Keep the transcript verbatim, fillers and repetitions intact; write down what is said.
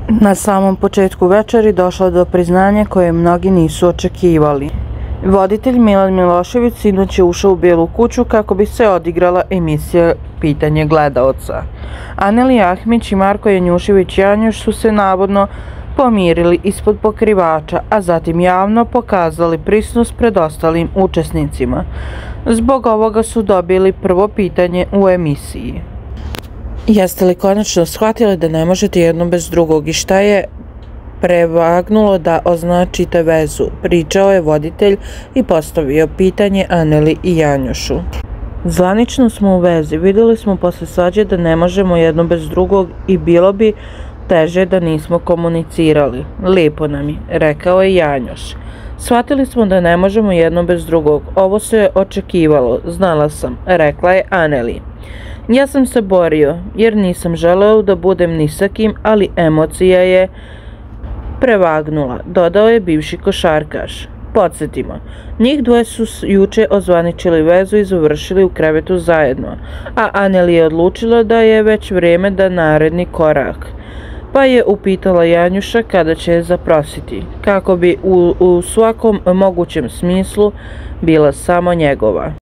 Na samom početku večeri došlo do priznanja koje mnogi nisu očekivali. Voditelj Milan Milošević sinoć je ušao u Bijelu kuću kako bi se odigrala emisija Pitanje gledaoca. Anelija Ahmić i Marko Janjušević-Janjuš su se navodno pomirili ispod pokrivača, a zatim javno pokazali prisnost pred ostalim učesnicima. Zbog ovoga su dobili prvo pitanje u emisiji. Jeste li konačno shvatili da ne možete jedno bez drugog i šta je prevagnulo da označite vezu? Pričao je voditelj i postavio pitanje Aneli i Janjušu. Zvanično smo u vezi, vidjeli smo posle svađe da ne možemo jedno bez drugog i bilo bi teže da nismo komunicirali. Lijepo nam je, rekao je Janjuš. Shvatili smo da ne možemo jedno bez drugog, ovo se očekivalo, znala sam, rekla je Aneli. Ja sam se borio, jer nisam želeo da budem ni sa kim, ali emocija je prevagnula, dodao je bivši košarkaš. Podsjetimo, njih dvoje su juče ozvaničili vezu i završili u krevetu zajedno, a Aneli je odlučila da je već vrijeme da naredni korak, pa je upitala Janjuša kada će je zaprositi, kako bi u, u svakom mogućem smislu bila samo njegova.